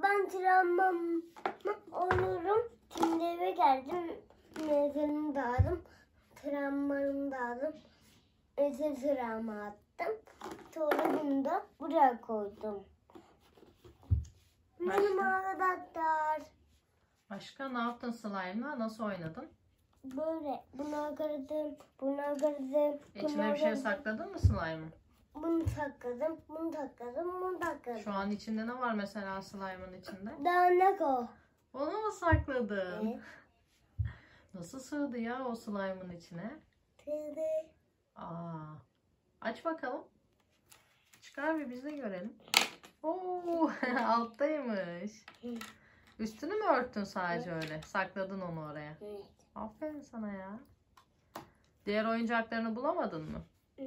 ben travmamı olurum. Şimdi eve geldim. Mezarımı da aldım. Travmamı da aldım. Travma attım. Sonra bunu da buraya koydum. Benim arkadaşlar. Başka ne yaptın slime'la? Nasıl oynadın? Böyle buna kırdım, buna kırdım. İçine bir şey sakladın mı slime'ın? Bunu sakladım, bunu sakladım, bunu sakladım. Şu an içinde ne var mesela slime'ın içinde? Dağınak o. Onu mu sakladın? Evet. Nasıl sığdı ya o slime'ın içine? Tırdı. Aa, aç bakalım. Çıkar bir biz de görelim. Oo, alttaymış. Üstünü mü örttün sadece öyle? Sakladın onu oraya. Evet. Aferin sana ya. Diğer oyuncaklarını bulamadın mı?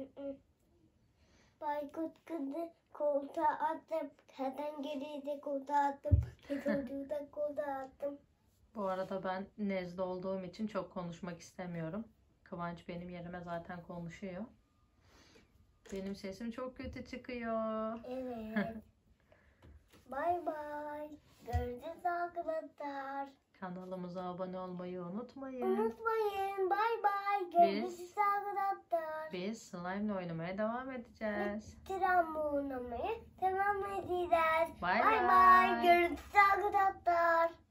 Baykut kızı koltuğa attım. Kertenkeleyi de koltuğa attım. Çocuğu da koltuğa attım. Bu arada ben nezle olduğum için çok konuşmak istemiyorum. Kıvanç benim yerime zaten konuşuyor. Benim sesim çok kötü çıkıyor. Evet. Bay bay. Görüşürüz arkadaşlar. Kanalımıza abone olmayı unutmayın. Unutmayın. Bay bay. Görüşürüz arkadaşlar. Biz slime oynamaya devam edeceğiz. Travma oynamaya devam edeceğiz. Bay Bay bay. bay. Görüşürüz arkadaşlar.